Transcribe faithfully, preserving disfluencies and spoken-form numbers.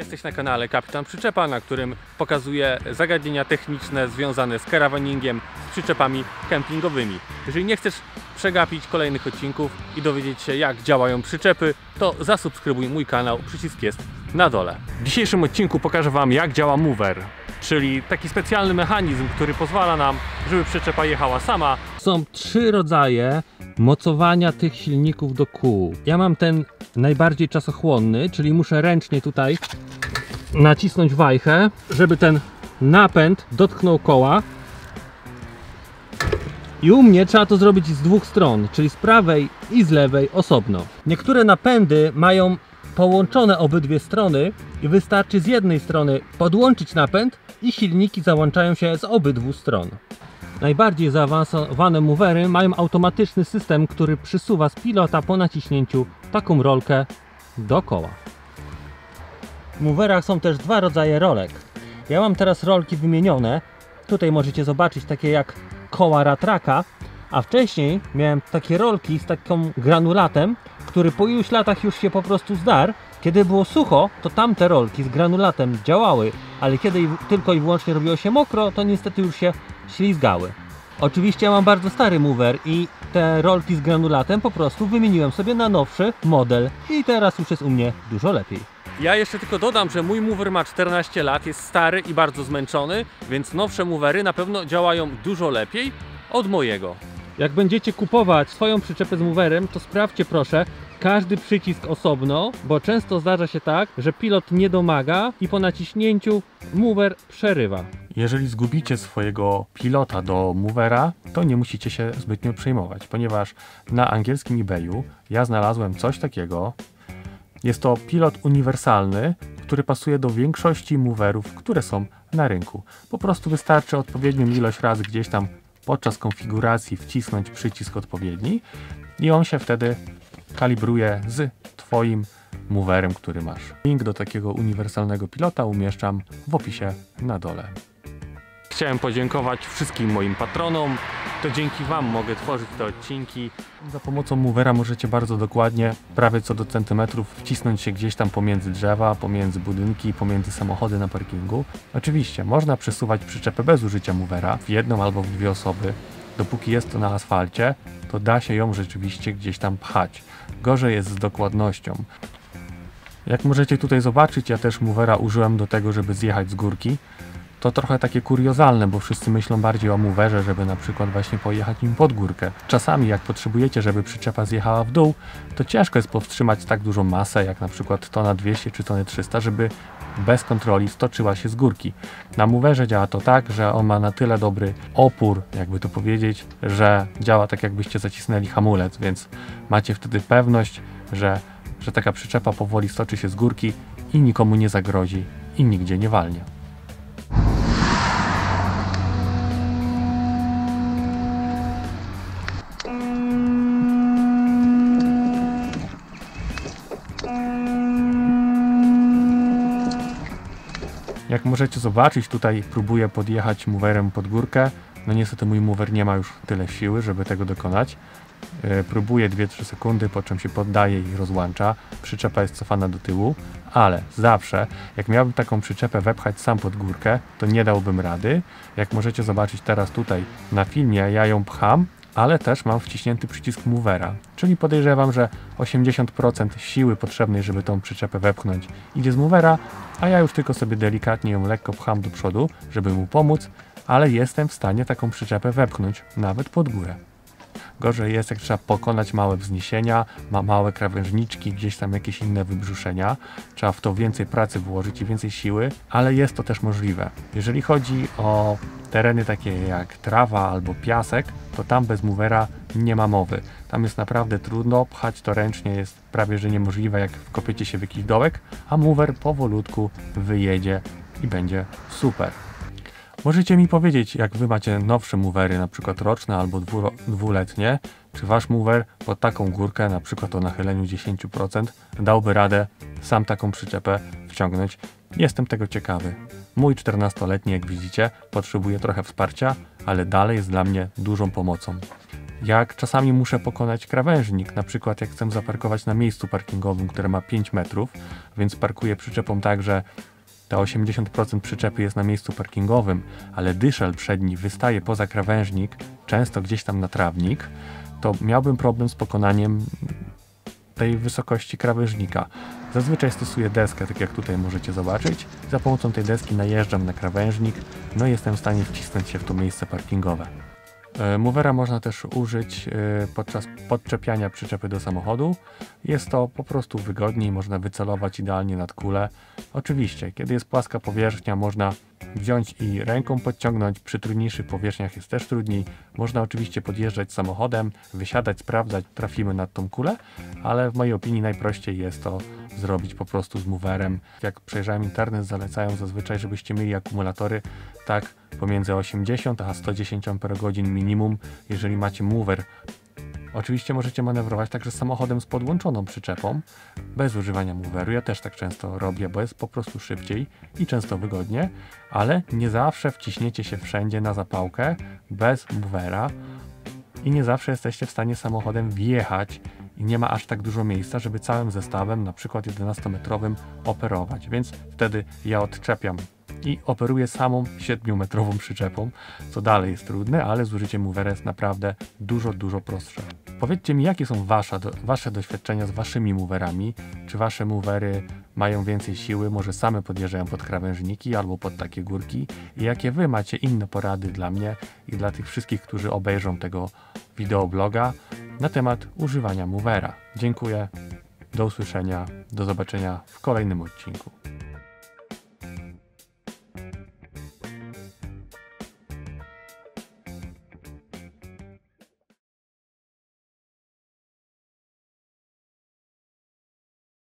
Jesteś na kanale Kapitan Przyczepa, na którym pokazuję zagadnienia techniczne związane z caravanningiem, z przyczepami kempingowymi. Jeżeli nie chcesz przegapić kolejnych odcinków i dowiedzieć się, jak działają przyczepy, to zasubskrybuj mój kanał, przycisk jest na dole. W dzisiejszym odcinku pokażę Wam, jak działa mover, czyli taki specjalny mechanizm, który pozwala nam, żeby przyczepa jechała sama. Są trzy rodzaje mocowania tych silników do kół. Ja mam ten najbardziej czasochłonny, czyli muszę ręcznie tutaj nacisnąć wajchę, żeby ten napęd dotknął koła. I u mnie trzeba to zrobić z dwóch stron, czyli z prawej i z lewej osobno. Niektóre napędy mają połączone obydwie strony i wystarczy z jednej strony podłączyć napęd i silniki załączają się z obydwu stron. Najbardziej zaawansowane movery mają automatyczny system, który przysuwa z pilota po naciśnięciu taką rolkę do koła. W moverach są też dwa rodzaje rolek. Ja mam teraz rolki wymienione. Tutaj możecie zobaczyć takie jak koła ratraka, a wcześniej miałem takie rolki z taką granulatem, który po iluś latach już się po prostu zdarł. Kiedy było sucho, to tamte rolki z granulatem działały, ale kiedy tylko i wyłącznie robiło się mokro, to niestety już się ślizgały. Oczywiście ja mam bardzo stary mover i te rolki z granulatem po prostu wymieniłem sobie na nowszy model i teraz już jest u mnie dużo lepiej. Ja jeszcze tylko dodam, że mój mover ma czternaście lat, jest stary i bardzo zmęczony, więc nowsze movery na pewno działają dużo lepiej od mojego. Jak będziecie kupować swoją przyczepę z moverem, to sprawdźcie proszę każdy przycisk osobno, bo często zdarza się tak, że pilot nie domaga i po naciśnięciu mover przerywa. Jeżeli zgubicie swojego pilota do movera, to nie musicie się zbytnio przejmować, ponieważ na angielskim eBayu ja znalazłem coś takiego. Jest to pilot uniwersalny, który pasuje do większości moverów, które są na rynku. Po prostu wystarczy odpowiednią ilość razy gdzieś tam podczas konfiguracji wcisnąć przycisk odpowiedni i on się wtedy kalibruje z Twoim moverem, który masz. Link do takiego uniwersalnego pilota umieszczam w opisie na dole. Chciałem podziękować wszystkim moim patronom. To dzięki Wam mogę tworzyć te odcinki. Za pomocą movera możecie bardzo dokładnie, prawie co do centymetrów, wcisnąć się gdzieś tam pomiędzy drzewa, pomiędzy budynki, pomiędzy samochody na parkingu. Oczywiście można przesuwać przyczepę bez użycia movera w jedną albo w dwie osoby. Dopóki jest to na asfalcie, to da się ją rzeczywiście gdzieś tam pchać. Gorzej jest z dokładnością. Jak możecie tutaj zobaczyć, ja też movera użyłem do tego, żeby zjechać z górki. To trochę takie kuriozalne, bo wszyscy myślą bardziej o moverze, żeby na przykład właśnie pojechać nim pod górkę. Czasami jak potrzebujecie, żeby przyczepa zjechała w dół, to ciężko jest powstrzymać tak dużą masę, jak na przykład tona dwieście czy tony trzysta, żeby bez kontroli stoczyła się z górki. Na moverze działa to tak, że on ma na tyle dobry opór, jakby to powiedzieć, że działa tak, jakbyście zacisnęli hamulec, więc macie wtedy pewność, że, że taka przyczepa powoli stoczy się z górki i nikomu nie zagrozi i nigdzie nie walnie. Jak możecie zobaczyć, tutaj próbuję podjechać moverem pod górkę. No niestety mój mover nie ma już tyle siły, żeby tego dokonać. Yy, próbuję dwie trzy sekundy, po czym się poddaje i rozłącza. Przyczepa jest cofana do tyłu, ale zawsze, jak miałbym taką przyczepę wepchać sam pod górkę, to nie dałbym rady. Jak możecie zobaczyć teraz tutaj na filmie, ja ją pcham, ale też mam wciśnięty przycisk movera, czyli podejrzewam, że osiemdziesiąt procent siły potrzebnej, żeby tą przyczepę wepchnąć, idzie z movera, a ja już tylko sobie delikatnie ją lekko pcham do przodu, żeby mu pomóc, ale jestem w stanie taką przyczepę wepchnąć nawet pod górę. Gorzej jest, jak trzeba pokonać małe wzniesienia, ma małe krawężniczki, gdzieś tam jakieś inne wybrzuszenia. Trzeba w to więcej pracy włożyć i więcej siły, ale jest to też możliwe. Jeżeli chodzi o tereny takie jak trawa albo piasek, to tam bez movera nie ma mowy. Tam jest naprawdę trudno, pchać to ręcznie jest prawie że niemożliwe, jak wkopiecie się w jakiś dołek, a mover powolutku wyjedzie i będzie super. Możecie mi powiedzieć, jak Wy macie nowsze movery, na przykład roczne albo dwu, dwuletnie, czy Wasz mover pod taką górkę, na przykład o nachyleniu dziesięć procent, dałby radę sam taką przyczepę wciągnąć. Jestem tego ciekawy. Mój czternastoletni, jak widzicie, potrzebuje trochę wsparcia, ale dalej jest dla mnie dużą pomocą. jak czasami muszę pokonać krawężnik, na przykład jak chcę zaparkować na miejscu parkingowym, które ma pięć metrów, więc parkuję przyczepą tak, że te osiemdziesiąt procent przyczepy jest na miejscu parkingowym, ale dyszel przedni wystaje poza krawężnik, często gdzieś tam na trawnik, to miałbym problem z pokonaniem tej wysokości krawężnika. Zazwyczaj stosuję deskę, tak jak tutaj możecie zobaczyć. Za pomocą tej deski najeżdżam na krawężnik, no i jestem w stanie wcisnąć się w to miejsce parkingowe. Movera można też użyć podczas podczepiania przyczepy do samochodu. Jest to po prostu wygodniej, można wycelować idealnie nad kulę. Oczywiście, kiedy jest płaska powierzchnia, można wziąć i ręką podciągnąć, przy trudniejszych powierzchniach jest też trudniej. Można oczywiście podjeżdżać samochodem, wysiadać, sprawdzać, trafimy nad tą kulę, ale w mojej opinii najprościej jest to zrobić po prostu z moverem. Jak przejrzałem internet, zalecają zazwyczaj, żebyście mieli akumulatory tak pomiędzy osiemdziesiąt a sto dziesięć amperogodzin minimum, jeżeli macie mover. Oczywiście możecie manewrować także z samochodem z podłączoną przyczepą, bez używania moveru. Ja też tak często robię, bo jest po prostu szybciej i często wygodnie, ale nie zawsze wciśniecie się wszędzie na zapałkę bez movera i nie zawsze jesteście w stanie samochodem wjechać i nie ma aż tak dużo miejsca, żeby całym zestawem, na przykład jedenastometrowym, operować, więc wtedy ja odczepiam i operuję samą siedmiometrową przyczepą, co dalej jest trudne, ale z użyciem movera jest naprawdę dużo, dużo prostsze. Powiedzcie mi, jakie są wasza, do, wasze doświadczenia z waszymi moverami? Czy wasze movery mają więcej siły, może same podjeżdżają pod krawężniki albo pod takie górki? I jakie wy macie inne porady dla mnie i dla tych wszystkich, którzy obejrzą tego wideobloga na temat używania movera? Dziękuję, do usłyszenia, do zobaczenia w kolejnym odcinku.